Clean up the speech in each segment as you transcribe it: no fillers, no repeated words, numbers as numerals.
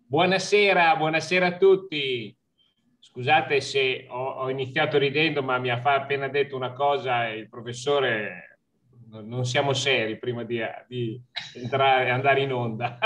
Buonasera, buonasera a tutti. Scusate se ho iniziato ridendo, ma mi ha appena detto una cosa il professore. Non siamo seri prima di entrare e andare in onda.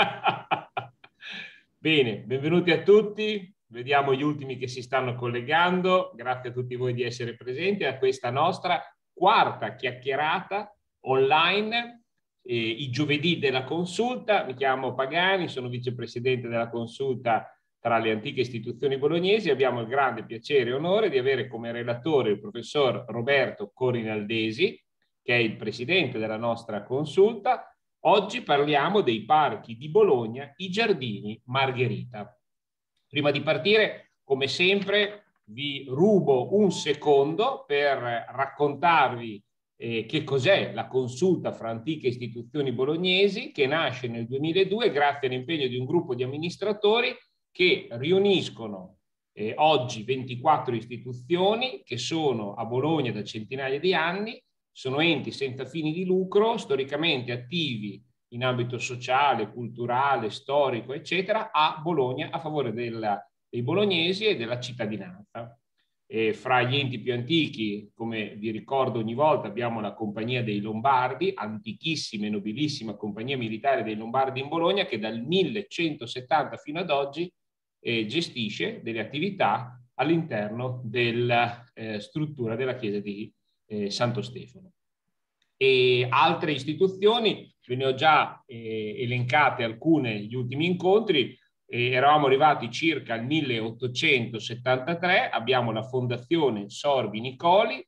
Bene, benvenuti a tutti. Vediamo gli ultimi che si stanno collegando. Grazie a tutti voi di essere presenti a questa nostra quarta chiacchierata online. I giovedì della consulta. Mi chiamo Pagani, sono vicepresidente della consulta tra le antiche istituzioni bolognesi. Abbiamo il grande piacere e onore di avere come relatore il professor Roberto Corinaldesi, che è il presidente della nostra consulta. Oggi parliamo dei parchi di Bologna, i Giardini Margherita. Prima di partire, come sempre, vi rubo un secondo per raccontarvi che cos'è la consulta fra antiche istituzioni bolognesi, che nasce nel 2002 grazie all'impegno di un gruppo di amministratori che riuniscono oggi 24 istituzioni che sono a Bologna da centinaia di anni, sono enti senza fini di lucro, storicamente attivi in ambito sociale, culturale, storico, eccetera, a Bologna a favore dei bolognesi e della cittadinanza. Fra gli enti più antichi, come vi ricordo ogni volta, abbiamo la Compagnia dei Lombardi, antichissima e nobilissima compagnia militare dei Lombardi in Bologna, che dal 1170 fino ad oggi gestisce delle attività all'interno della struttura della chiesa di Santo Stefano. E altre istituzioni, ve ne ho già elencate alcune negli ultimi incontri. Eravamo arrivati circa al 1873, abbiamo la Fondazione Sorbi Nicoli,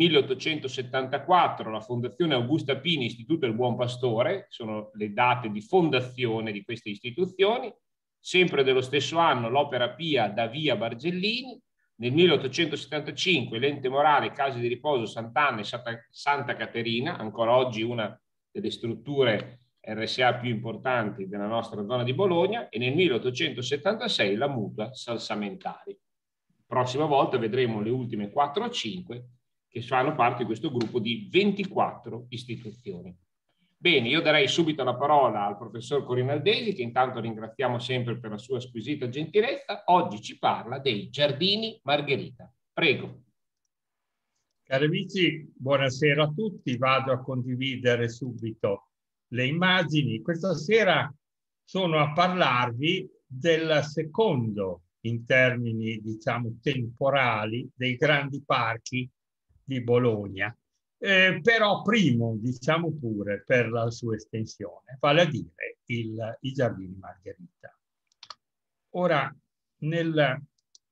1874 la Fondazione Augusta Pini, Istituto del Buon Pastore, sono le date di fondazione di queste istituzioni. Sempre dello stesso anno l'Opera Pia da Via Bargellini, nel 1875 l'ente morale Case di Riposo Sant'Anna e Santa Caterina, ancora oggi una delle strutture RSA più importanti della nostra zona di Bologna, e nel 1876 la Mutua Salsamentari. Prossima volta vedremo le ultime 4 o 5 che fanno parte di questo gruppo di 24 istituzioni. Bene, io darei subito la parola al professor Corinaldesi, che intanto ringraziamo sempre per la sua squisita gentilezza. Oggi ci parla dei Giardini Margherita. Prego. Cari amici, buonasera a tutti. Vado a condividere subito le immagini. Questa sera sono a parlarvi del secondo, in termini diciamo temporali, dei grandi parchi di Bologna. Però primo, diciamo pure, per la sua estensione, vale a dire i Giardini Margherita. Ora, nel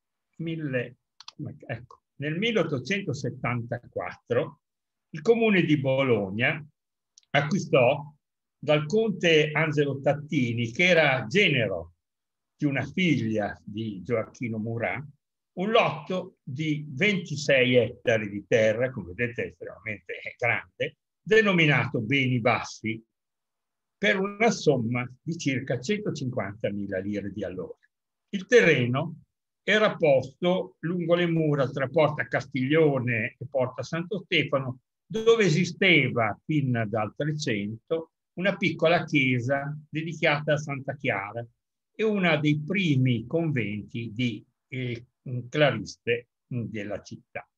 1874 il comune di Bologna acquistò dal conte Angelo Tattini, che era genero di una figlia di Gioacchino Murat, un lotto di 26 ettari di terra, come vedete estremamente grande, denominato Beni Bassi, per una somma di circa 150.000 lire di allora. Il terreno era posto lungo le mura tra Porta Castiglione e Porta Santo Stefano, dove esisteva fin dal 300 una piccola chiesa dedicata a Santa Chiara e uno dei primi conventi di clariste della città.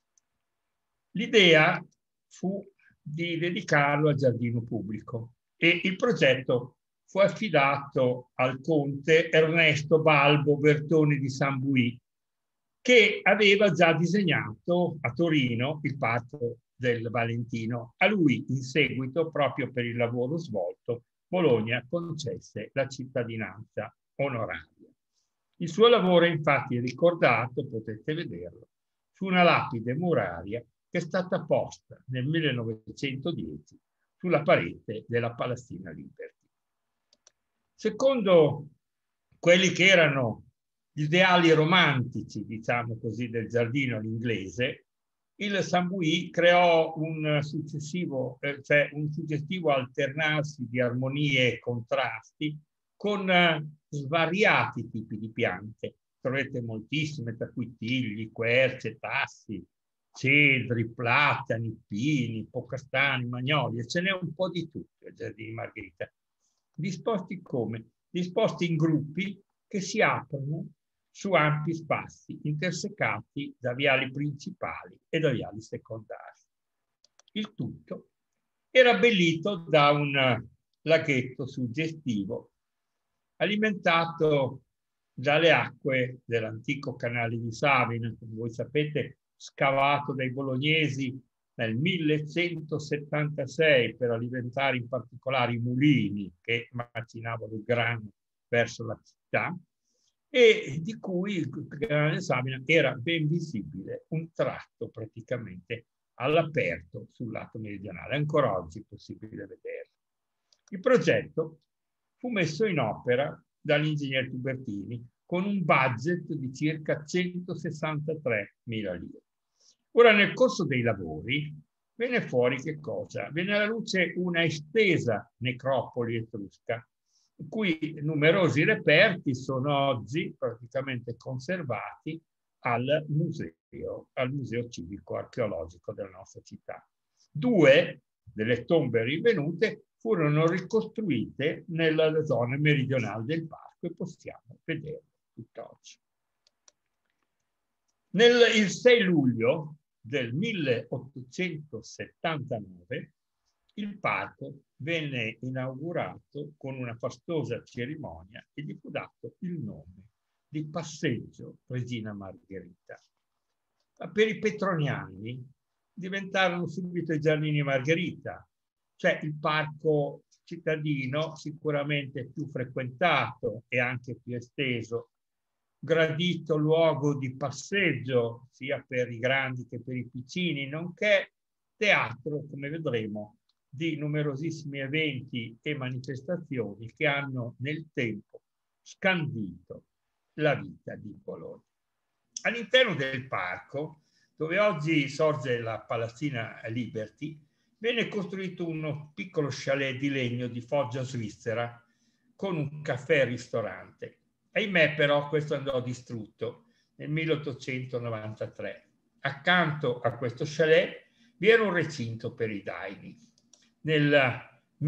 L'idea fu di dedicarlo al giardino pubblico e il progetto fu affidato al conte Ernesto Balbo Bertone di Sambuì, che aveva già disegnato a Torino il Parco del Valentino. A lui, in seguito, proprio per il lavoro svolto, Bologna concesse la cittadinanza onoraria. Il suo lavoro è infatti ricordato, potete vederlo, su una lapide muraria che è stata posta nel 1910 sulla parete della Palazzina Liberty. Secondo quelli che erano gli ideali romantici, diciamo così, del giardino all'inglese, il Sambuì creò un successivo alternarsi di armonie e contrasti con svariati tipi di piante. Trovate moltissime, tra cui tigli, querce, tassi, cedri, platani, pini, pocastani, magnoli, e ce n'è un po' di tutto ai Giardini Margherita. Disposti come? Disposti in gruppi che si aprono su ampi spazi intersecati da viali principali e da viali secondari. Il tutto era abbellito da un laghetto suggestivo alimentato dalle acque dell'antico canale di Savina, come voi sapete, scavato dai bolognesi nel 1176 per alimentare in particolare i mulini che macinavano il grano verso la città, e di cui il canale di Savina era ben visibile un tratto praticamente all'aperto sul lato meridionale. Ancora oggi è possibile vederlo. Il progetto fu messo in opera dall'ingegner Tubertini con un budget di circa 163.000 lire. Ora, nel corso dei lavori venne fuori che cosa? Venne alla luce una estesa necropoli etrusca, in cui numerosi reperti sono oggi praticamente conservati al museo civico archeologico della nostra città. 2 delle tombe rinvenute furono ricostruite nella zona meridionale del parco e possiamo vederle tutt'oggi. Il 6 luglio del 1879 il parco venne inaugurato con una fastosa cerimonia e gli fu dato il nome di Passeggio Regina Margherita. Ma per i petroniani diventarono subito i Giardini Margherita, cioè il parco cittadino sicuramente più frequentato e anche più esteso, gradito luogo di passeggio sia per i grandi che per i piccini, nonché teatro, come vedremo, di numerosissimi eventi e manifestazioni che hanno nel tempo scandito la vita di Bologna. All'interno del parco, dove oggi sorge la Palazzina Liberty, venne costruito uno piccolo chalet di legno di Foggia svizzera con un caffè e ristorante. Ahimè, però, questo andò distrutto nel 1893. Accanto a questo chalet vi era un recinto per i daini. Nel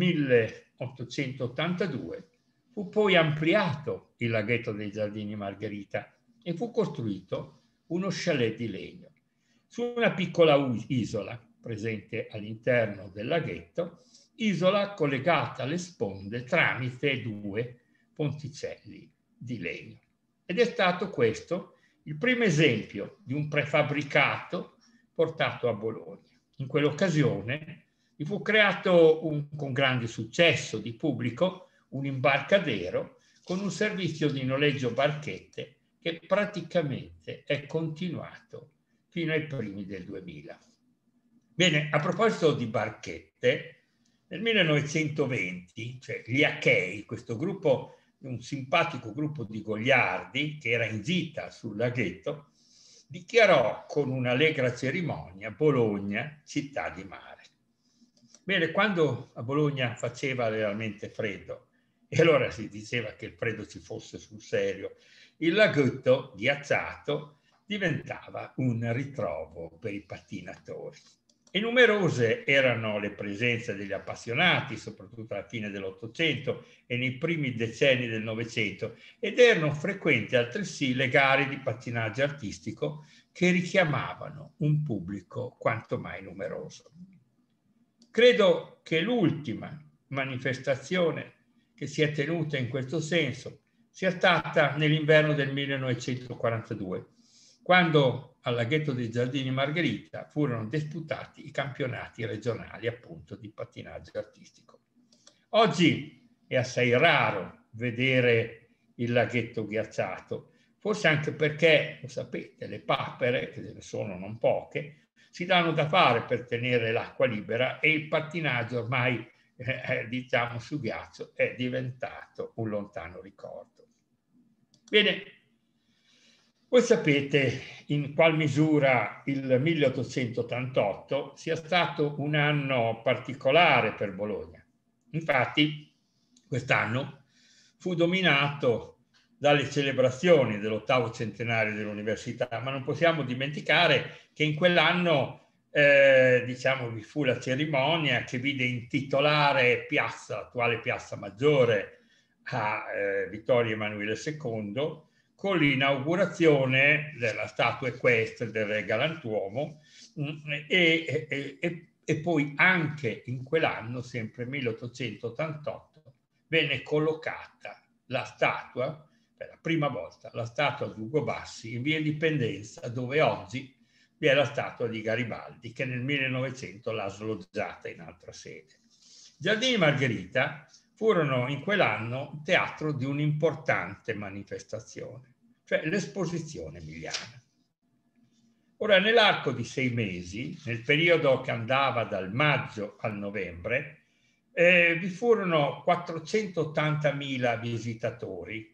1882 fu poi ampliato il laghetto dei Giardini Margherita e fu costruito uno chalet di legno su una piccola isola presente all'interno del laghetto, isola collegata alle sponde tramite 2 ponticelli di legno. Ed è stato questo il primo esempio di un prefabbricato portato a Bologna. In quell'occasione gli fu creato con grande successo di pubblico un imbarcadero con un servizio di noleggio barchette che praticamente è continuato fino ai primi del 2000. Bene, a proposito di barchette, nel 1920, cioè gli Achei, questo gruppo, un simpatico gruppo di goliardi che era in gita sul laghetto, dichiarò con un'allegra cerimonia Bologna città di mare. Bene, quando a Bologna faceva realmente freddo, e allora si diceva che il freddo ci fosse sul serio, il laghetto ghiacciato diventava un ritrovo per i pattinatori. E numerose erano le presenze degli appassionati, soprattutto alla fine dell'Ottocento e nei primi decenni del Novecento, ed erano frequenti altresì le gare di pattinaggio artistico che richiamavano un pubblico quanto mai numeroso. Credo che l'ultima manifestazione che si è tenuta in questo senso sia stata nell'inverno del 1942, quando al laghetto dei Giardini Margherita furono disputati i campionati regionali appunto di pattinaggio artistico. Oggi è assai raro vedere il laghetto ghiacciato, forse anche perché, lo sapete, le papere, che ne sono non poche, si danno da fare per tenere l'acqua libera e il pattinaggio ormai, diciamo, su ghiaccio è diventato un lontano ricordo. Bene, voi sapete in qual misura il 1888 sia stato un anno particolare per Bologna. Infatti, quest'anno fu dominato dalle celebrazioni dell'8° centenario dell'università, ma non possiamo dimenticare che in quell'anno diciamo, vi fu la cerimonia che vide intitolare piazza, attuale Piazza Maggiore, a Vittorio Emanuele II con l'inaugurazione della statua equestre del Re Galantuomo e poi anche in quell'anno, sempre 1888, venne collocata la statua, per la prima volta, la statua di Ugo Bassi in via Indipendenza, dove oggi vi è la statua di Garibaldi, che nel 1900 l'ha sloggiata in altra sede. Giardini Margherita furono in quell'anno teatro di un'importante manifestazione, cioè l'esposizione emiliana. Ora, nell'arco di 6 mesi, nel periodo che andava dal maggio al novembre, vi furono 480.000 visitatori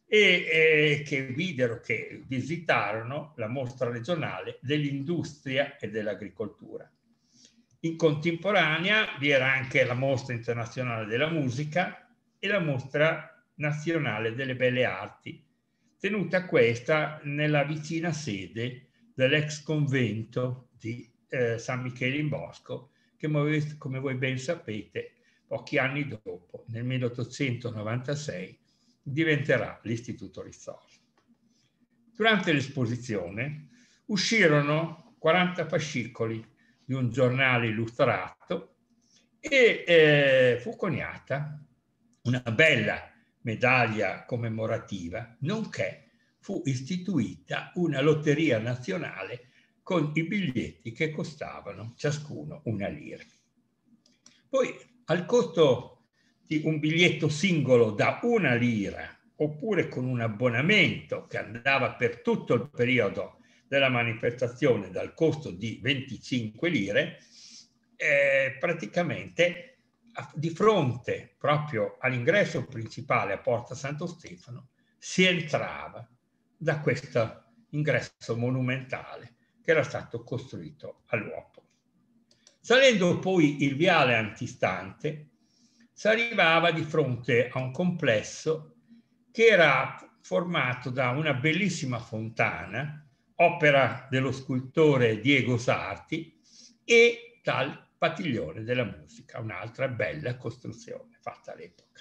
che visitarono la mostra regionale dell'industria e dell'agricoltura. In contemporanea vi era anche la mostra internazionale della musica e la mostra nazionale delle belle arti, tenuta questa nella vicina sede dell'ex convento di San Michele in Bosco, che come voi ben sapete, pochi anni dopo, nel 1896, diventerà l'Istituto Rizzoli. Durante l'esposizione uscirono 40 fascicoli di un giornale illustrato e fu coniata una bella medaglia commemorativa, nonché fu istituita una lotteria nazionale con i biglietti che costavano ciascuno 1 lira. Poi, al costo di un biglietto singolo da 1 lira, oppure con un abbonamento che andava per tutto il periodo della manifestazione dal costo di 25 lire, praticamente di fronte proprio all'ingresso principale a Porta Santo Stefano si entrava da questo ingresso monumentale che era stato costruito all'uopo. Salendo poi il viale antistante, si arrivava di fronte a un complesso che era formato da una bellissima fontana, opera dello scultore Diego Sarti, e dal Padiglione della Musica, un'altra bella costruzione fatta all'epoca.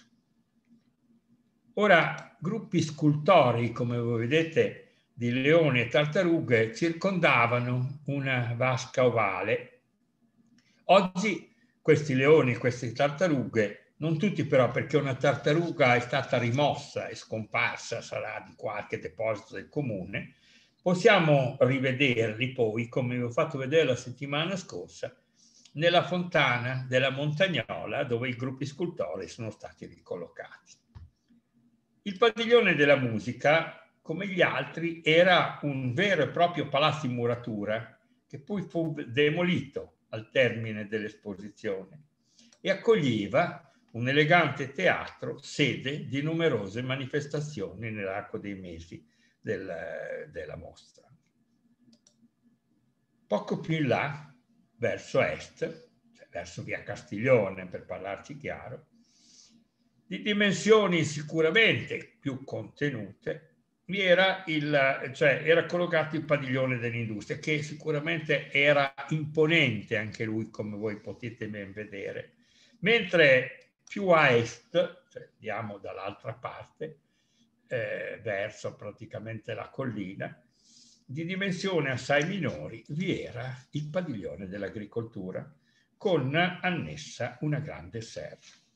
Ora, gruppi scultorei, come voi vedete, di leoni e tartarughe circondavano una vasca ovale. Oggi questi leoni, queste tartarughe, non tutti però, perché una tartaruga è stata rimossa e scomparsa, sarà di qualche deposito del comune, possiamo rivederli poi, come vi ho fatto vedere la settimana scorsa, nella fontana della Montagnola, dove i gruppi scultorei sono stati ricollocati. Il Padiglione della Musica, come gli altri, era un vero e proprio palazzo in muratura, che poi fu demolito al termine dell'esposizione e accoglieva un elegante teatro, sede di numerose manifestazioni nell'arco dei mesi della mostra. Poco più in là, verso est, cioè verso via Castiglione per parlarci chiaro, di dimensioni sicuramente più contenute, era collocato il Padiglione dell'Industria, che sicuramente era imponente anche lui, come voi potete ben vedere, mentre più a est, cioè andiamo dall'altra parte, verso praticamente la collina, di dimensioni assai minori, vi era il Padiglione dell'Agricoltura, con annessa una grande serra.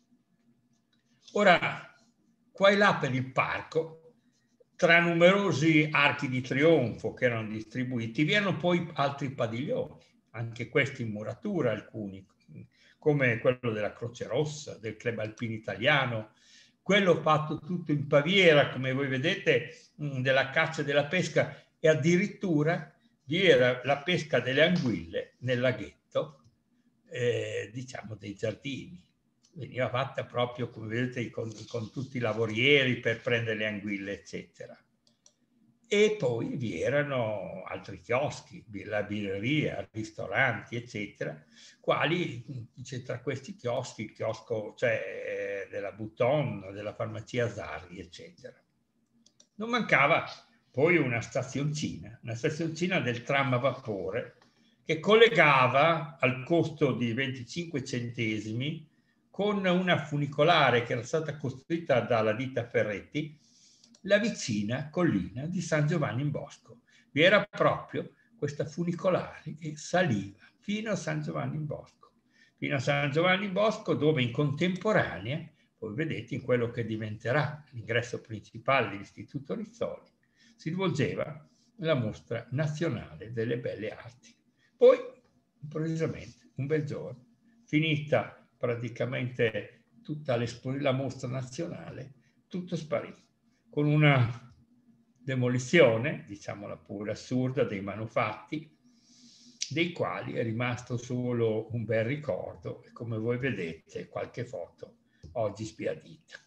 Ora, qua e là per il parco, tra numerosi archi di trionfo che erano distribuiti, vi erano poi altri padiglioni, anche questi in muratura, alcuni, come quello della Croce Rossa, del Club Alpino Italiano, quello fatto tutto in paviera, come voi vedete, della caccia e della pesca, e addirittura vi era la pesca delle anguille nel laghetto, diciamo, dei giardini. Veniva fatta proprio, come vedete, con tutti i lavorieri per prendere le anguille, eccetera. E poi vi erano altri chioschi, la birreria, ristoranti, eccetera, quali, tra questi chioschi, il chiosco della Bouton, della farmacia Zarri, eccetera. Non mancava poi una stazioncina del tram a vapore, che collegava al costo di 25 centesimi con una funicolare che era stata costruita dalla ditta Ferretti, la vicina collina di San Giovanni in Bosco. Vi era proprio questa funicolare che saliva fino a San Giovanni in Bosco. Fino a San Giovanni in Bosco, dove in contemporanea, voi vedete in quello che diventerà l'ingresso principale dell'Istituto Rizzoli, si svolgeva la mostra nazionale delle belle arti. Poi, improvvisamente, un bel giorno, finita praticamente tutta la mostra nazionale, tutto sparì, con una demolizione, diciamola pure assurda, dei manufatti, dei quali è rimasto solo un bel ricordo e, come voi vedete, qualche foto oggi sbiadita.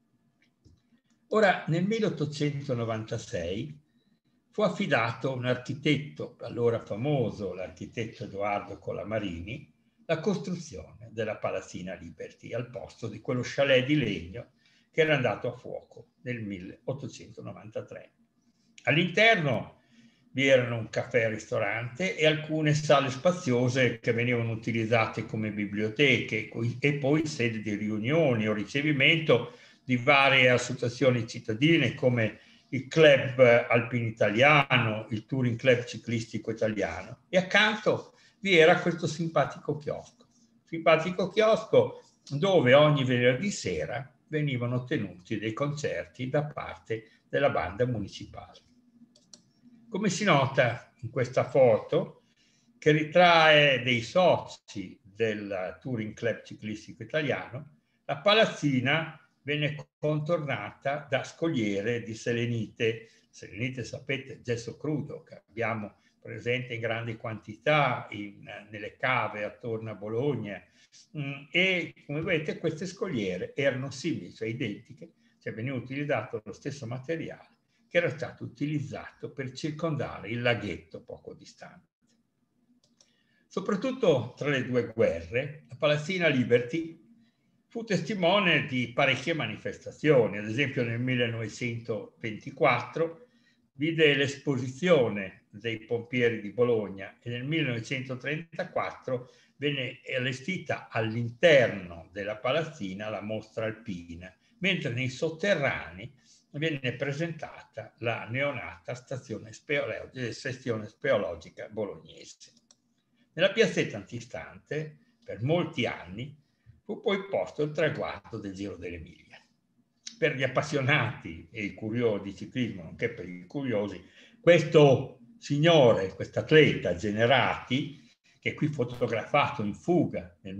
Ora, nel 1896 fu affidato a un architetto, allora famoso, l'architetto Edoardo Colamarini, la costruzione della Palazzina Liberty al posto di quello chalet di legno che era andato a fuoco nel 1893. All'interno vi erano un caffè-ristorante e alcune sale spaziose che venivano utilizzate come biblioteche e poi sede di riunioni o ricevimento di varie associazioni cittadine come il Club Alpino Italiano, il Touring Club Ciclistico Italiano, e accanto vi era questo simpatico chiosco dove ogni venerdì sera venivano tenuti dei concerti da parte della banda municipale. Come si nota in questa foto, che ritrae dei soci del Touring Club Ciclistico Italiano, la palazzina venne contornata da scogliere di selenite. Selenite, sapete, gesso crudo che abbiamo presente in grandi quantità nelle cave attorno a Bologna, e come vedete queste scogliere erano simili, cioè identiche, cioè veniva utilizzato lo stesso materiale che era stato utilizzato per circondare il laghetto poco distante. Soprattutto tra le due guerre, la Palazzina Liberty fu testimone di parecchie manifestazioni. Ad esempio nel 1924 vide l'esposizione dei pompieri di Bologna e nel 1934 venne allestita all'interno della palazzina la mostra alpina, mentre nei sotterranei venne presentata la neonata sezione speologica bolognese. Nella piazzetta antistante, per molti anni, fu poi posto il traguardo del Giro dell'Emilia. Per gli appassionati e i curiosi di ciclismo, nonché per i curiosi, questo signore, quest'atleta Generati, che è qui fotografato in fuga nel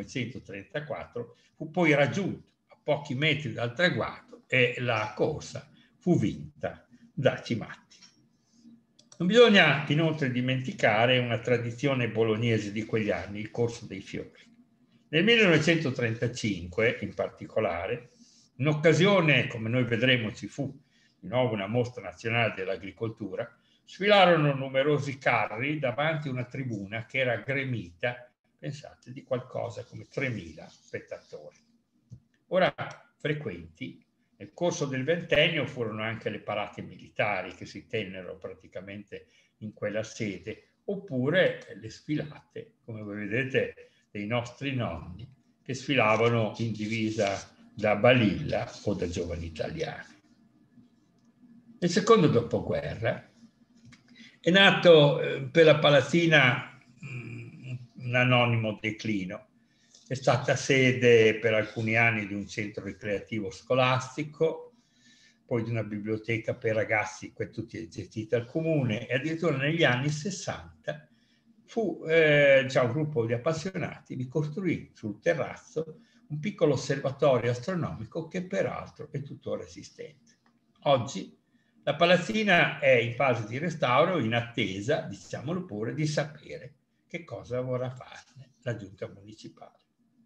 1934, fu poi raggiunto a pochi metri dal traguardo e la corsa fu vinta da Cimatti. Non bisogna inoltre dimenticare una tradizione bolognese di quegli anni, il Corso dei Fiori. Nel 1935, in particolare, in occasione, come noi vedremo, ci fu di nuovo una mostra nazionale dell'agricoltura, sfilarono numerosi carri davanti a una tribuna che era gremita, pensate, di qualcosa come 3.000 spettatori. Ora, frequenti, nel corso del ventennio furono anche le parate militari che si tennero praticamente in quella sede, oppure le sfilate, come voi vedete, dei nostri nonni che sfilavano in divisa da Balilla o da giovani italiani. Nel secondo dopoguerra è nato per la palazzina un anonimo declino. È stata sede per alcuni anni di un centro ricreativo scolastico, poi di una biblioteca per ragazzi, tutti gestiti dal comune, e addirittura negli anni 60 fu un gruppo di appassionati di costruire sul terrazzo un piccolo osservatorio astronomico che peraltro è tuttora esistente. Oggi la palazzina è in fase di restauro, in attesa, diciamolo pure, di sapere che cosa vorrà farne la giunta municipale.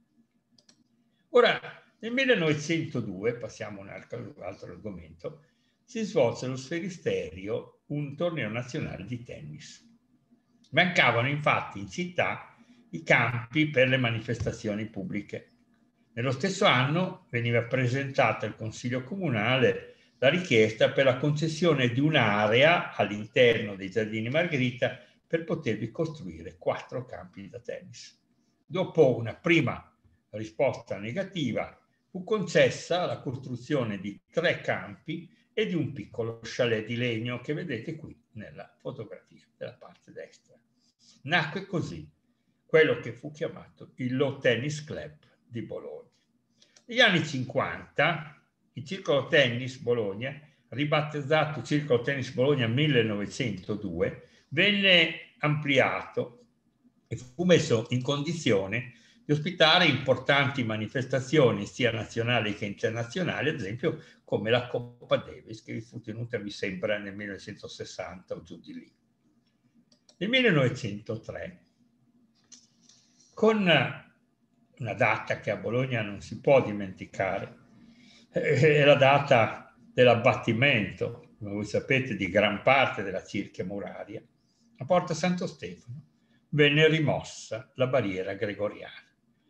Ora, nel 1902, passiamo a un altro argomento, si svolse allo Sferisterio un torneo nazionale di tennis. Mancavano infatti in città i campi per le manifestazioni pubbliche. Nello stesso anno veniva presentata al Consiglio Comunale la richiesta per la concessione di un'area all'interno dei Giardini Margherita per potervi costruire 4 campi da tennis. Dopo una prima risposta negativa, fu concessa la costruzione di 3 campi e di un piccolo chalet di legno che vedete qui nella fotografia della parte destra. Nacque così quello che fu chiamato il Lawn Tennis Club di Bologna. Negli anni 50 il Circolo Tennis Bologna, ribattezzato Circolo Tennis Bologna 1902, venne ampliato e fu messo in condizione di ospitare importanti manifestazioni sia nazionali che internazionali, ad esempio come la Coppa Davis, che fu tenuta, mi sembra, nel 1960 o giù di lì. Nel 1903, con una data che a Bologna non si può dimenticare, è la data dell'abbattimento, come voi sapete, di gran parte della cerchia muraria, a Porta Santo Stefano venne rimossa la barriera gregoriana.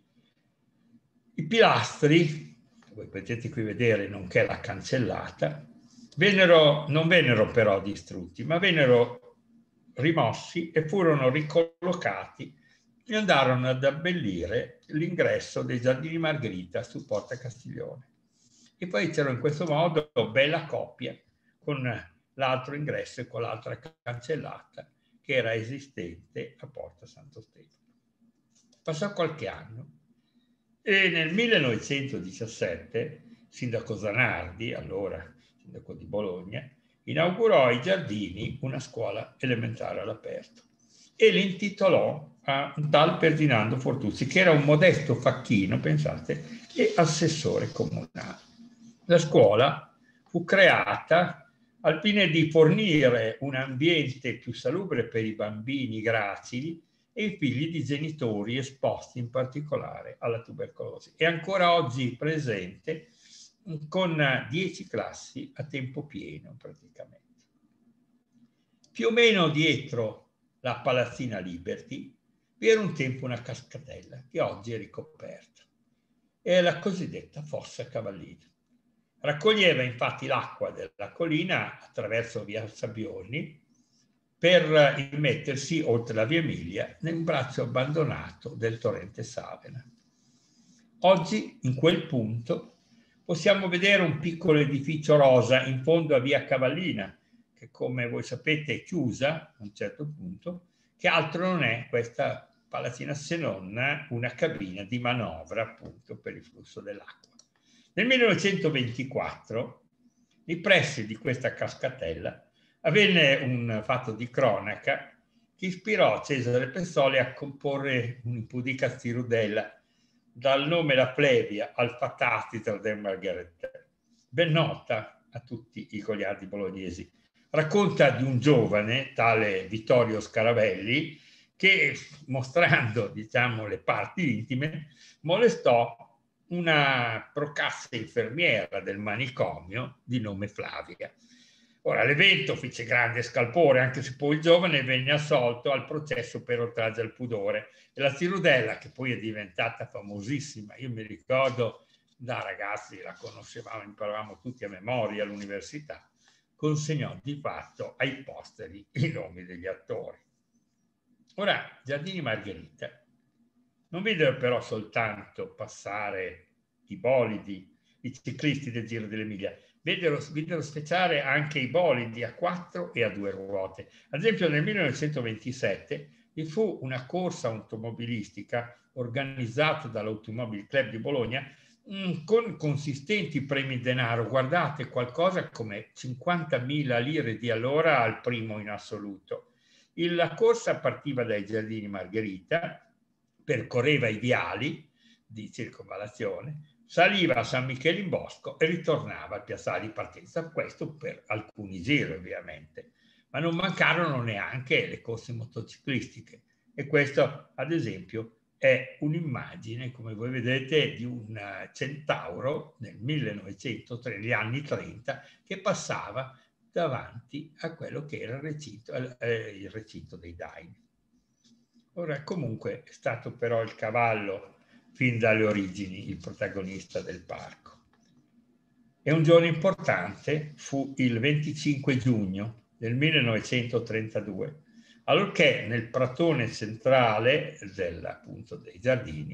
I pilastri, voi potete qui vedere, nonché la cancellata, non vennero però distrutti, ma vennero rimossi e furono ricollocati e andarono ad abbellire l'ingresso dei Giardini Margherita su Porta Castiglione. E poi c'era in questo modo bella coppia con l'altro ingresso e con l'altra cancellata che era esistente a Porta Santo Stefano. Passò qualche anno e nel 1917 Sindaco Zanardi, allora sindaco di Bologna, inaugurò ai giardini una scuola elementare all'aperto e l'intitolò a un tal Ferdinando Fortuzzi, che era un modesto facchino, pensate, e assessore comunale. La scuola fu creata al fine di fornire un ambiente più salubre per i bambini gracili e i figli di genitori esposti in particolare alla tubercolosi. È ancora oggi presente con 10 classi a tempo pieno praticamente. Più o meno dietro la Palazzina Liberty vi era un tempo una cascatella che oggi è ricoperta. È la cosiddetta Fossa Cavallina. Raccoglieva infatti l'acqua della collina attraverso via Sabbioni per immettersi oltre la via Emilia nel braccio abbandonato del torrente Savena. Oggi in quel punto possiamo vedere un piccolo edificio rosa in fondo a via Cavallina, che come voi sapete è chiusa a un certo punto, che altro non è questa palazzina se non una cabina di manovra appunto per il flusso dell'acqua. Nel 1924, nei pressi di questa cascatella, avvenne un fatto di cronaca che ispirò Cesare Pessoli a comporre un'impudica stirudella dal nome La Plebia al Fatastiter del Margherita, ben nota a tutti i goliardi bolognesi. Racconta di un giovane, tale Vittorio Scaravelli, che mostrando, diciamo, le parti intime, molestò una procassa infermiera del manicomio di nome Flavia. Ora, l'evento fece grande scalpore, anche se poi il giovane venne assolto al processo per oltraggio al pudore. E la Stirudella, che poi è diventata famosissima, io mi ricordo da ragazzi, la conoscevamo, imparavamo tutti a memoria all'università, consegnò di fatto ai posteri i nomi degli attori. Ora, Giardini Margherita non videro però soltanto passare i bolidi, i ciclisti del Giro dell'Emilia, videro speciare anche i bolidi a 4 e a 2 ruote. Ad esempio nel 1927 vi fu una corsa automobilistica organizzata dall'Automobile Club di Bologna con consistenti premi in denaro. Guardate, qualcosa come 50.000 lire di allora al primo in assoluto. La corsa partiva dai Giardini Margherita, percorreva i viali di circonvallazione, saliva a San Michele in Bosco e ritornava al piazzale di partenza, questo per alcuni giri ovviamente, ma non mancarono neanche le corse motociclistiche e questo ad esempio è un'immagine, come voi vedete, di un centauro nel 1903, negli anni 30, che passava davanti a quello che era il recinto dei Daini. Ora, comunque, è stato però il cavallo, fin dalle origini, il protagonista del parco. E un giorno importante fu il 25 giugno del 1932, allorché nel pratone centrale appunto, dei giardini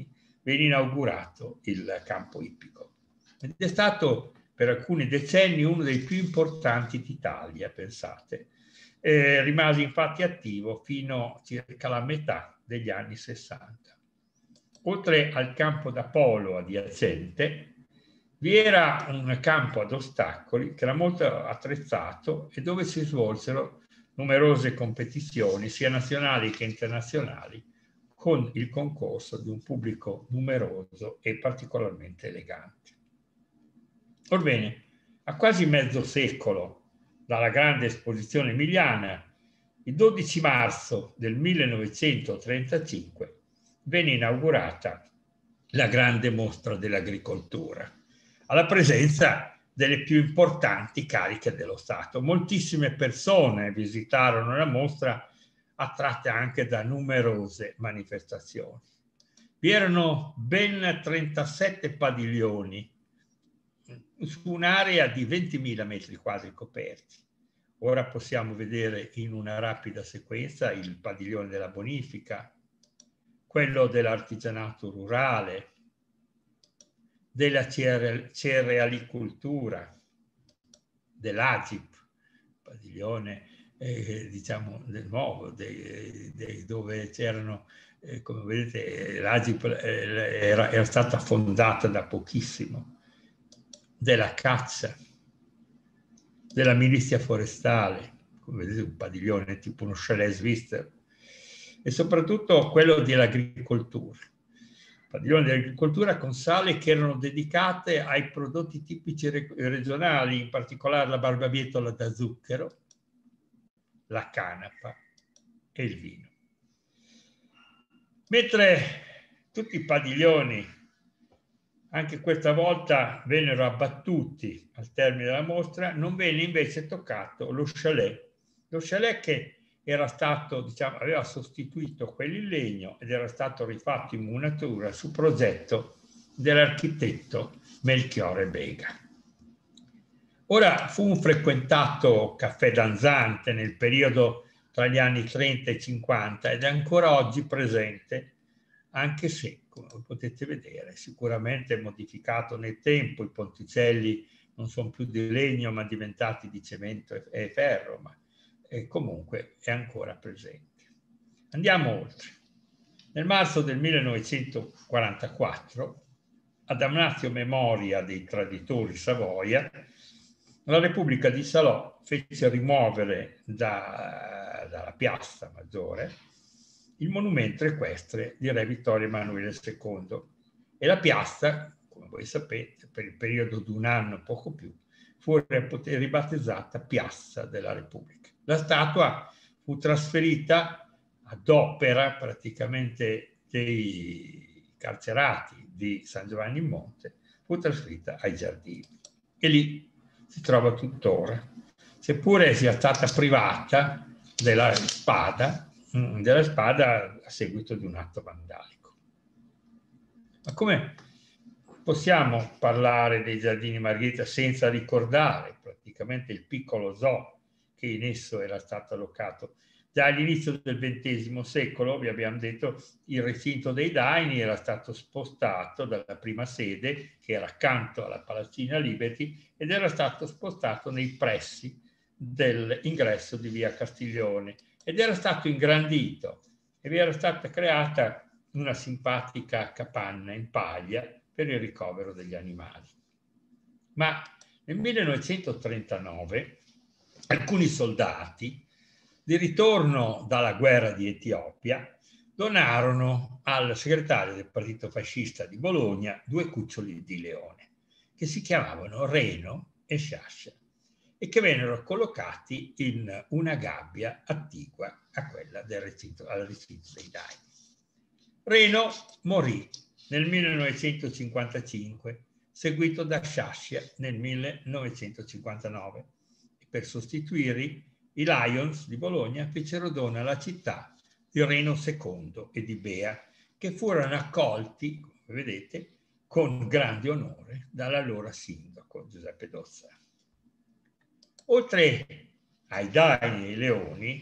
venne inaugurato il campo ippico. Ed è stato per alcuni decenni uno dei più importanti d'Italia, pensate. Rimase infatti attivo fino circa la metà degli anni 60. Oltre al campo da polo adiacente, vi era un campo ad ostacoli che era molto attrezzato e dove si svolsero numerose competizioni, sia nazionali che internazionali, con il concorso di un pubblico numeroso e particolarmente elegante. Orbene, a quasi mezzo secolo dalla grande esposizione emiliana, il 12 marzo del 1935 venne inaugurata la grande mostra dell'agricoltura, alla presenza delle più importanti cariche dello Stato. Moltissime persone visitarono la mostra, attratte anche da numerose manifestazioni. Vi erano ben 37 padiglioni su un'area di 20.000 metri quadri coperti. Ora possiamo vedere in una rapida sequenza il padiglione della bonifica, quello dell'artigianato rurale, della cerealicoltura, dell'Agip, padiglione diciamo del nuovo, dove c'erano, come vedete, l'Agip era stata fondata da pochissimo, della caccia, della milizia forestale, come vedete un padiglione tipo uno chalet svizzero, e soprattutto quello dell'agricoltura. Padiglioni dell'agricoltura con sale che erano dedicate ai prodotti tipici regionali, in particolare la barbabietola da zucchero, la canapa e il vino. Mentre tutti i padiglioni anche questa volta vennero abbattuti al termine della mostra, non venne invece toccato lo chalet che era stato, diciamo, aveva sostituito quelli in legno ed era stato rifatto in muratura su progetto dell'architetto Melchiorre Bega. Ora fu un frequentato caffè danzante nel periodo tra gli anni 30 e 50 ed è ancora oggi presente, anche se, come potete vedere, sicuramente modificato nel tempo. I ponticelli non sono più di legno ma diventati di cemento e ferro, ma comunque è ancora presente. Andiamo oltre. Nel marzo del 1944, ad Damnatio Memoria dei Traditori Savoia, la Repubblica di Salò fece rimuovere dalla piazza Maggiore il monumento equestre di Re Vittorio Emanuele II e la piazza, come voi sapete, per il periodo di un anno, poco più, fu ribattezzata Piazza della Repubblica. La statua fu trasferita ad opera praticamente dei carcerati di San Giovanni in Monte, fu trasferita ai giardini e lì si trova tuttora, seppure sia stata privata della spada a seguito di un atto vandalico. Ma come possiamo parlare dei Giardini Margherita senza ricordare praticamente il piccolo zoo che in esso era stato allocato? Già all'inizio del XX secolo, vi abbiamo detto, il recinto dei Daini era stato spostato dalla prima sede, che era accanto alla Palazzina Liberty, ed era stato spostato nei pressi dell'ingresso di via Castiglione ed era stato ingrandito e vi era stata creata una simpatica capanna in paglia per il ricovero degli animali. Ma nel 1939 alcuni soldati di ritorno dalla guerra di Etiopia donarono al segretario del partito fascista di Bologna 2 cuccioli di leone che si chiamavano Reno e Sciascia e che vennero collocati in una gabbia attigua a quella al recinto dei Daini. Reno morì nel 1955, seguito da Sciascia nel 1959 e per sostituirli i Lions di Bologna fecero dono alla città di Reno II e di Bea, che furono accolti, come vedete, con grande onore dall'allora sindaco Giuseppe Dozza. Oltre ai Daini e ai leoni,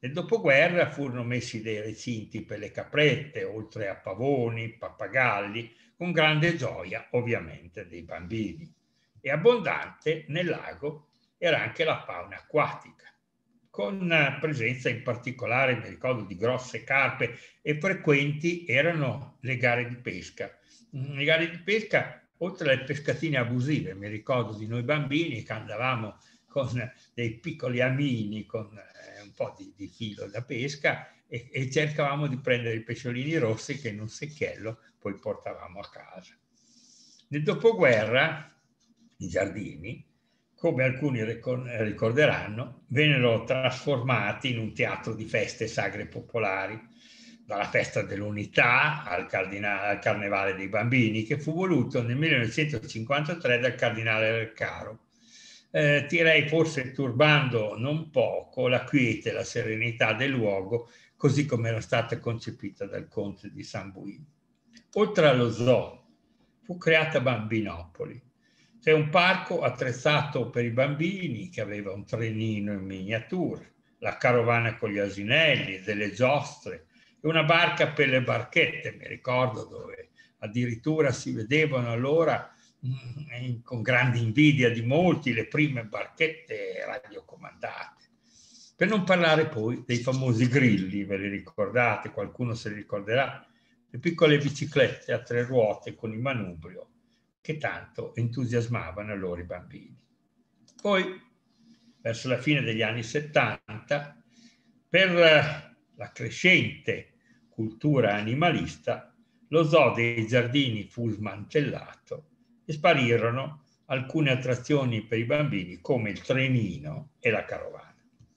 Nel dopoguerra furono messi dei recinti per le caprette, oltre a pavoni, pappagalli, con grande gioia ovviamente dei bambini. E abbondante nel lago era anche la fauna acquatica, con presenza in particolare, mi ricordo, di grosse carpe, e frequenti erano le gare di pesca. Le gare di pesca, oltre alle pescatine abusive, mi ricordo di noi bambini che andavamo con dei piccoli amini, con un po' di filo da pesca, e cercavamo di prendere i pesciolini rossi che in un secchiello poi portavamo a casa. Nel dopoguerra i giardini, come alcuni ricorderanno, vennero trasformati in un teatro di feste sagre popolari, dalla festa dell'unità al carnevale dei bambini, che fu voluto nel 1953 dal cardinale Leccaro. Direi forse turbando non poco la quiete e la serenità del luogo, così come era stata concepita dal conte di San Bui. Oltre allo zoo, fu creata Bambinopoli. C'è un parco attrezzato per i bambini che aveva un trenino in miniatura, la carovana con gli asinelli, delle giostre e una barca per le barchette, mi ricordo, dove addirittura si vedevano allora con grande invidia di molti le prime barchette radiocomandate. Per non parlare poi dei famosi grilli, ve li ricordate? Qualcuno se li ricorderà? Le piccole biciclette a 3 ruote con il manubrio che tanto entusiasmavano allora i bambini. Poi, verso la fine degli anni 70, per la crescente cultura animalista, lo zoo dei giardini fu smantellato e sparirono alcune attrazioni per i bambini come il trenino e la carovana.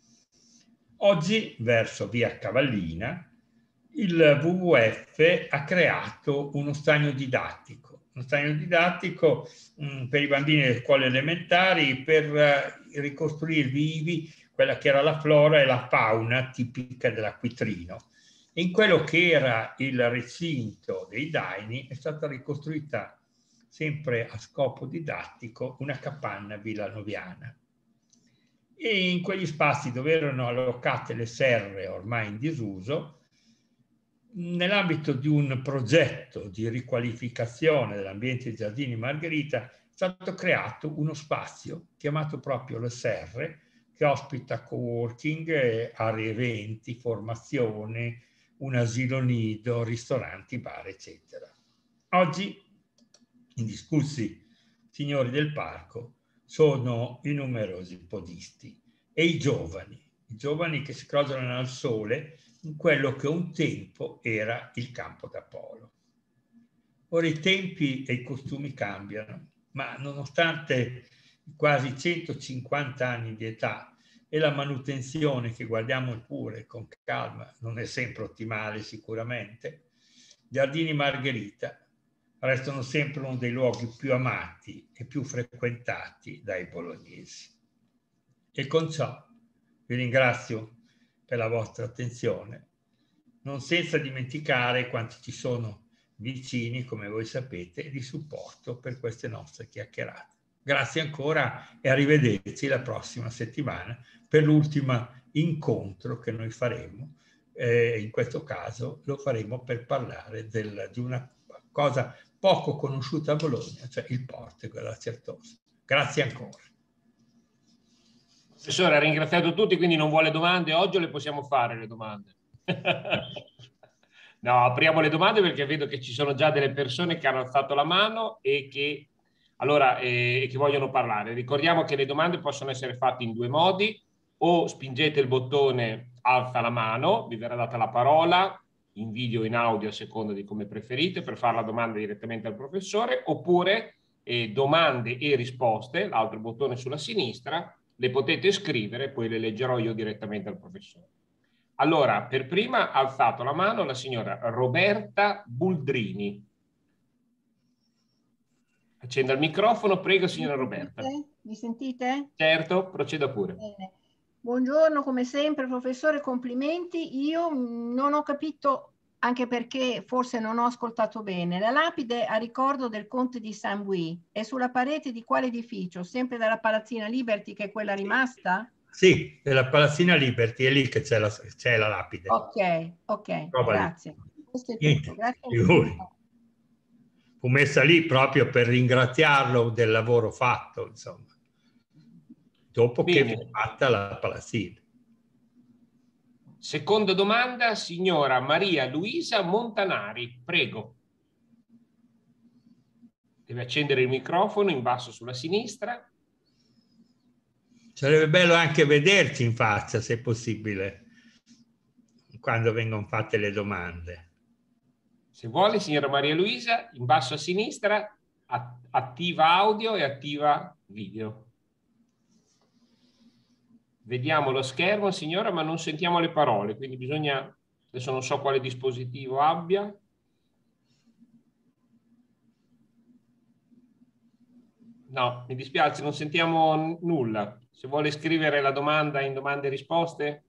Oggi, verso via Cavallina, il WWF ha creato uno stagno didattico per i bambini delle scuole elementari, per ricostruire vivi quella che era la flora e la fauna tipica dell'Acquitrino. E in quello che era il recinto dei Daini è stata ricostruita, sempre a scopo didattico, una capanna villanoviana. E in quegli spazi dove erano allocate le serre ormai in disuso, nell'ambito di un progetto di riqualificazione dell'ambiente Giardini Margherita, è stato creato uno spazio chiamato proprio Le Serre, che ospita coworking, aree eventi, formazione, un asilo nido, ristoranti, bar, eccetera. Oggi, indiscussi signori del parco sono i numerosi podisti e i giovani che si crogiolano al sole in quello che un tempo era il campo da polo. Ora i tempi e i costumi cambiano, ma nonostante i quasi 150 anni di età e la manutenzione, che guardiamo pure con calma, non è sempre ottimale sicuramente, Giardini Margherita restano sempre uno dei luoghi più amati e più frequentati dai bolognesi. E con ciò vi ringrazio per la vostra attenzione, non senza dimenticare quanti ci sono vicini, come voi sapete, di supporto per queste nostre chiacchierate. Grazie ancora e arrivederci la prossima settimana per l'ultimo incontro che noi faremo. In questo caso lo faremo per parlare di una cosa poco conosciuta a Bologna, cioè il Portico della Certosa. Grazie ancora. Professore, ha ringraziato tutti, quindi non vuole domande oggi o le possiamo fare le domande? No, apriamo le domande perché vedo che ci sono già delle persone che hanno alzato la mano e che, che vogliono parlare. Ricordiamo che le domande possono essere fatte in 2 modi: o spingete il bottone alza la mano, vi verrà data la parola in video o in audio a seconda di come preferite per fare la domanda direttamente al professore, oppure domande e risposte, l'altro bottone sulla sinistra, le potete scrivere, poi le leggerò io direttamente al professore. Allora, per prima ha alzato la mano la signora Roberta Buldrini. Accenda il microfono, prego signora Roberta. Mi sentite? Certo, proceda pure. Bene. Buongiorno, come sempre, professore, complimenti. Io non ho capito, anche perché forse non ho ascoltato bene, la lapide a ricordo del conte di Saint-Bui è sulla parete di quale edificio? Sempre dalla Palazzina Liberty, che è quella rimasta? Sì, della Palazzina Liberty, è lì che c'è la lapide. Ok, Prova grazie. lì. Questo è tutto. Niente, Grazie figuri. infinite. Fu messa lì proprio per ringraziarlo del lavoro fatto, insomma, dopo che fu Bene. fatta la Palazzina. Seconda domanda, signora Maria Luisa Montanari, prego. Deve accendere il microfono in basso sulla sinistra. Sarebbe bello anche vederci in faccia, se possibile, quando vengono fatte le domande. Se vuole, signora Maria Luisa, in basso a sinistra, attiva audio e attiva video. Vediamo lo schermo, signora, ma non sentiamo le parole, quindi bisogna... Adesso non so quale dispositivo abbia. No, mi dispiace, non sentiamo nulla. Se vuole scrivere la domanda in domande e risposte.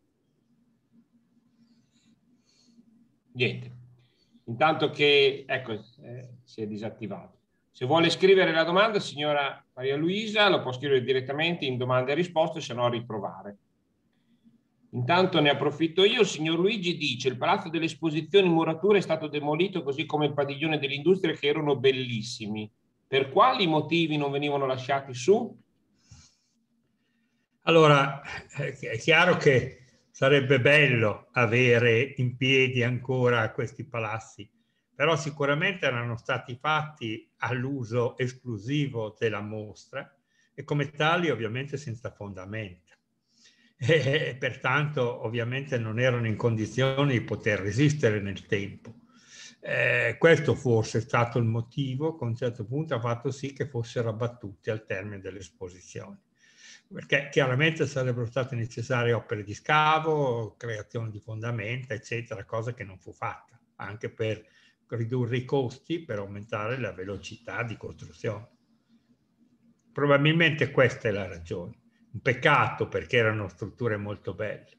Niente. Intanto che, ecco, si è disattivato. Se vuole scrivere la domanda, signora Maria Luisa, lo può scrivere direttamente in domande e risposte, se no a riprovare. Intanto ne approfitto io. Il signor Luigi dice: il Palazzo delle Esposizioni in muratura è stato demolito, così come il padiglione dell'industria, che erano bellissimi. Per quali motivi non venivano lasciati su? Allora, è chiaro che sarebbe bello avere in piedi ancora questi palazzi, però sicuramente erano stati fatti all'uso esclusivo della mostra e come tali ovviamente senza fondamenta. E pertanto ovviamente non erano in condizioni di poter resistere nel tempo. Questo forse è stato il motivo che a un certo punto ha fatto sì che fossero abbattuti al termine dell'esposizione, perché chiaramente sarebbero state necessarie opere di scavo, creazione di fondamenta, eccetera, cosa che non fu fatta, anche per ridurre i costi, per aumentare la velocità di costruzione. Probabilmente questa è la ragione. Un peccato, perché erano strutture molto belle.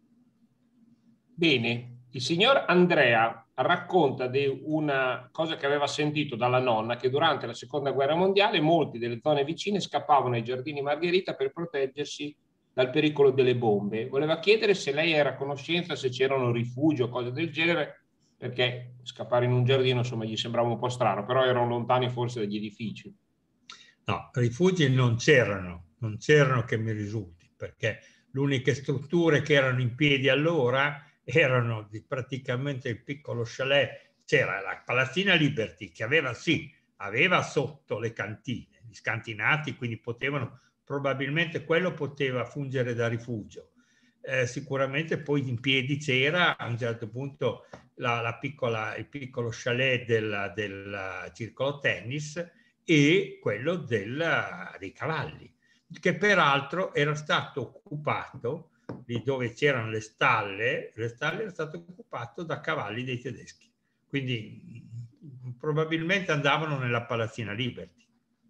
Bene, il signor Andrea racconta di una cosa che aveva sentito dalla nonna, che durante la Seconda Guerra Mondiale molti delle zone vicine scappavano ai giardini Margherita per proteggersi dal pericolo delle bombe. Voleva chiedere se lei era a conoscenza, se c'erano rifugi o cose del genere, perché scappare in un giardino, insomma, gli sembrava un po' strano, però erano lontani forse dagli edifici. No, rifugi non c'erano che mi risulti, perché le uniche strutture che erano in piedi allora erano praticamente il piccolo chalet. C'era la Palazzina Liberty che aveva sotto le cantine, gli scantinati, quindi probabilmente quello poteva fungere da rifugio. Sicuramente poi in piedi c'era a un certo punto il piccolo chalet del circolo tennis e quello dei cavalli, che peraltro era stato occupato, lì dove c'erano le stalle era stato occupato da cavalli dei tedeschi, quindi probabilmente andavano nella Palazzina Liberty.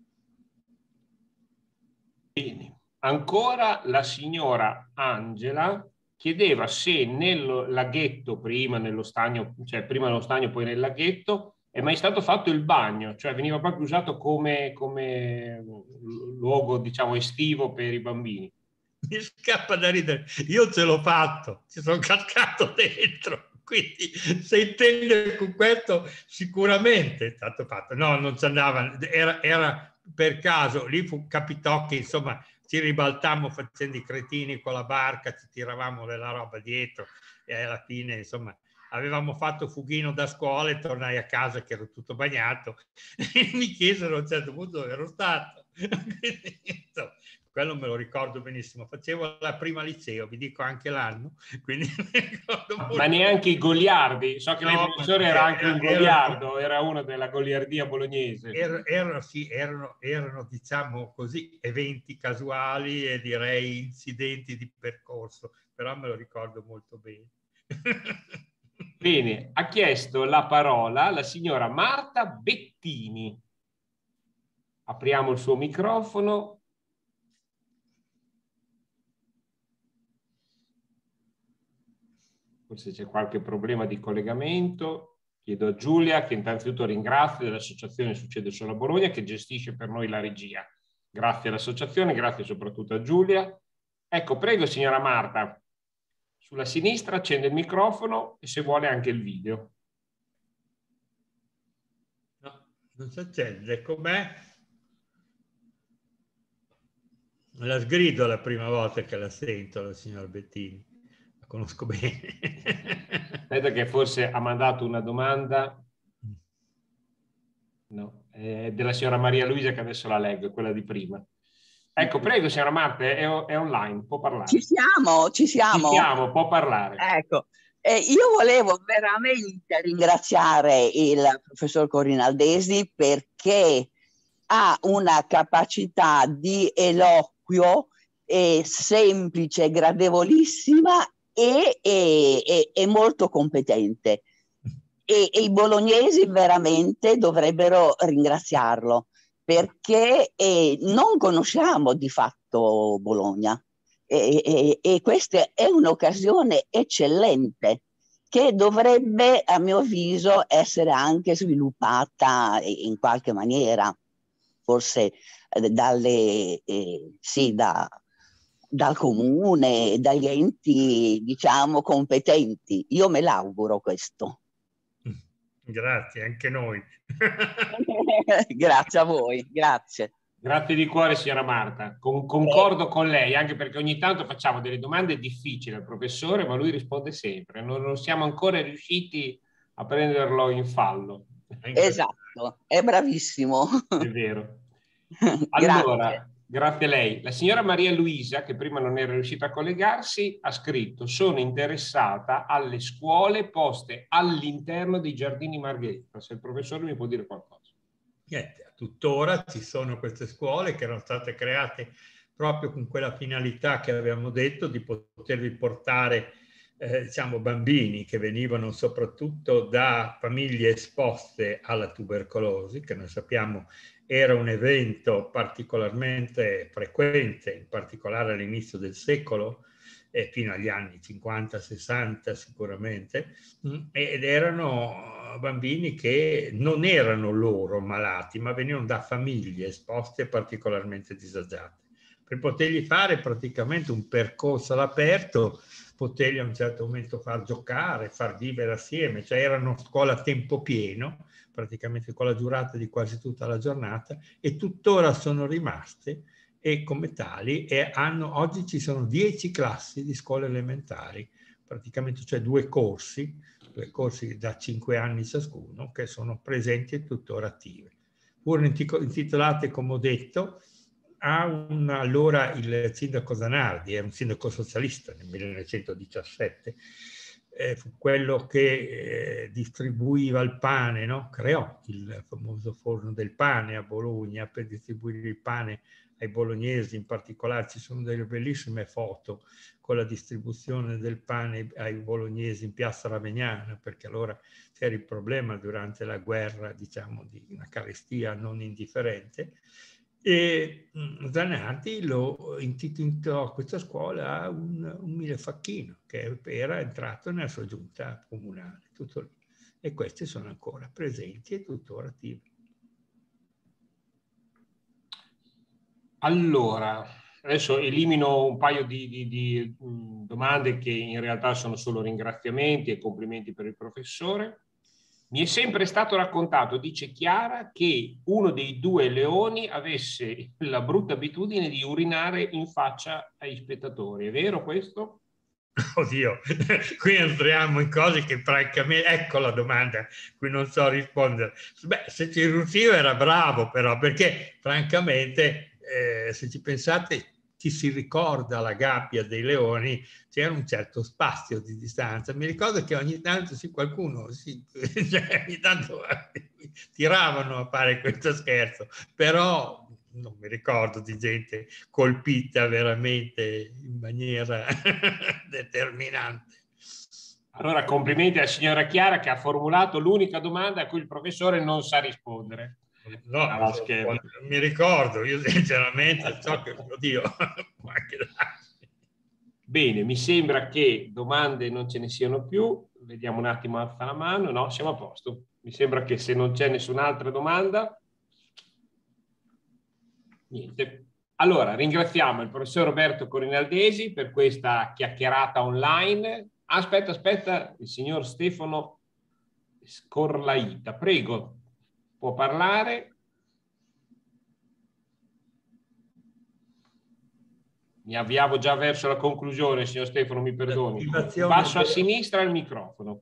Bene. Ancora la signora Angela chiedeva se nel laghetto, prima nello stagno, cioè prima nello stagno poi nel laghetto, è mai stato fatto il bagno, cioè veniva proprio usato come luogo, diciamo, estivo per i bambini. Mi scappa da ridere, io ce l'ho fatto, ci sono cascato dentro, quindi se intende con questo sicuramente è stato fatto. No, non ci andava, era per caso, lì capitò che insomma ci ribaltammo facendo i cretini con la barca, ci tiravamo della roba dietro e alla fine insomma avevamo fatto fughino da scuola e tornai a casa che ero tutto bagnato e mi chiesero a un certo punto dove ero stato. Quindi, insomma, quello me lo ricordo benissimo. Facevo la prima liceo, vi dico anche l'anno, quindi ma neanche i goliardi. So che lei professore era anche un goliardo, era uno della goliardia bolognese. Erano diciamo così eventi casuali e direi incidenti di percorso, però me lo ricordo molto bene. Bene, ha chiesto la parola la signora Marta Bettini. Apriamo il suo microfono. Forse c'è qualche problema di collegamento. Chiedo a Giulia, che innanzitutto ringrazio dell'associazione Succede Solo a Bologna, che gestisce per noi la regia. Grazie all'associazione, grazie soprattutto a Giulia. Ecco, prego signora Marta, sulla sinistra accende il microfono e se vuole anche il video. No, non si accende, com'è? La sgrido la prima volta che la sento, la signora Bettini. La conosco bene. Aspetta che forse ha mandato una domanda. No, è della signora Maria Luisa che adesso la leggo, quella di prima. Ecco, prego signora Marta, è online, può parlare. Ci siamo, ci siamo. Ci siamo, può parlare. Ecco, io volevo veramente ringraziare il professor Corinaldesi perché ha una capacità di eloquio semplice, gradevolissima e molto competente. E i bolognesi veramente dovrebbero ringraziarlo perché non conosciamo di fatto Bologna e questa è un'occasione eccellente che dovrebbe, a mio avviso, essere anche sviluppata in qualche maniera, forse dal comune, dagli enti, diciamo, competenti. Io me l'auguro questo. Grazie, anche noi. Grazie a voi, grazie. Grazie di cuore signora Marta, concordo con lei, anche perché ogni tanto facciamo delle domande difficili al professore, ma lui risponde sempre, non siamo ancora riusciti a prenderlo in fallo. Esatto, è bravissimo. È vero. Allora, grazie a lei. La signora Maria Luisa, che prima non era riuscita a collegarsi, ha scritto: sono interessata alle scuole poste all'interno dei giardini Margherita. Se il professore mi può dire qualcosa. Niente, tuttora ci sono queste scuole che erano state create proprio con quella finalità che avevamo detto di potervi portare diciamo bambini che venivano soprattutto da famiglie esposte alla tubercolosi, che noi sappiamo era un evento particolarmente frequente, in particolare all'inizio del secolo, fino agli anni 50-60 sicuramente, ed erano bambini che non erano loro malati, ma venivano da famiglie esposte particolarmente disagiate. Per potergli fare praticamente un percorso all'aperto, poterli a un certo momento far giocare, far vivere assieme, cioè erano scuola a tempo pieno, praticamente con la durata di quasi tutta la giornata, e tuttora sono rimaste e come tali oggi ci sono 10 classi di scuole elementari, praticamente, cioè due corsi da 5 anni ciascuno, che sono presenti e tuttora attive. Furono intitolate, come ho detto, allora il sindaco Zanardi, era un sindaco socialista nel 1917, fu quello che distribuiva il pane, no? Creò il famoso forno del pane a Bologna per distribuire il pane ai bolognesi. In particolare ci sono delle bellissime foto con la distribuzione del pane ai bolognesi in Piazza Ravegnana, perché allora c'era il problema durante la guerra, diciamo, di una carestia non indifferente. E Zanardi lo intitolò a questa scuola un Milefacchino che era entrato nella sua giunta comunale, tutto lì. E questi sono ancora presenti e tuttora attivi. Allora, adesso elimino un paio di domande che in realtà sono solo ringraziamenti e complimenti per il professore. Mi è sempre stato raccontato, dice Chiara, che uno dei due leoni avesse la brutta abitudine di urinare in faccia ai spettatori. È vero questo? Oddio, qui entriamo in cose che francamente, ecco la domanda cui non so rispondere. Beh, se ci riusciva era bravo però, perché francamente se ci pensate, chi si ricorda la gabbia dei leoni, c'era un certo spazio di distanza. Mi ricordo che ogni tanto qualcuno cioè, ogni tanto tiravano a fare questo scherzo, però non mi ricordo di gente colpita veramente in maniera determinante. Allora, complimenti alla signora Chiara che ha formulato l'unica domanda a cui il professore non sa rispondere. No, mi ricordo, io sinceramente so che, oddio, Bene, mi sembra che domande non ce ne siano più. Vediamo un attimo, alza la mano. No, siamo a posto. Mi sembra che se non c'è nessun'altra domanda, niente. Allora, ringraziamo il professor Roberto Corinaldesi per questa chiacchierata online. Aspetta, il signor Stefano Scorlaita, prego, può parlare. Mi avviavo già verso la conclusione, signor Stefano, mi perdoni. Basso a sinistra il microfono.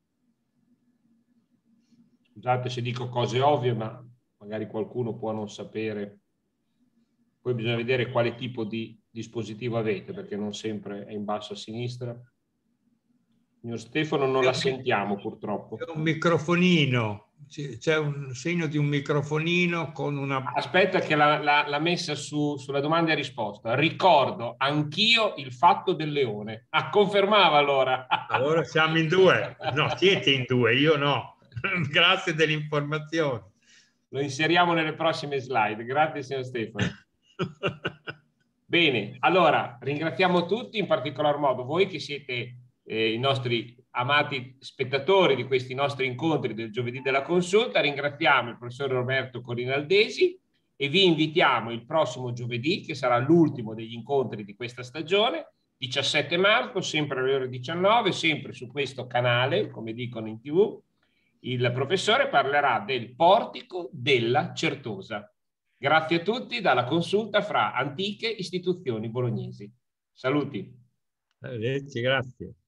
Scusate se dico cose ovvie, ma magari qualcuno può non sapere. Poi bisogna vedere quale tipo di dispositivo avete, perché non sempre è in basso a sinistra. Signor Stefano, non la sentiamo purtroppo. C'è un microfonino, c'è un segno di un microfonino con una... Aspetta che l'ha messa sulla domanda e risposta. Ricordo anch'io il fatto del leone. Ah, confermava allora. Allora siamo in due. No, siete in due, io no. Grazie dell'informazione. Lo inseriamo nelle prossime slide. Grazie, signor Stefano. Bene, allora ringraziamo tutti, in particolar modo voi che siete i nostri amati spettatori di questi nostri incontri del giovedì della consulta. Ringraziamo il professor Roberto Corinaldesi e vi invitiamo il prossimo giovedì, che sarà l'ultimo degli incontri di questa stagione, 17 marzo, sempre alle ore 19, sempre su questo canale, come dicono in TV. Il professore parlerà del portico della Certosa. Grazie a tutti dalla consulta fra antiche istituzioni bolognesi. Saluti. Grazie.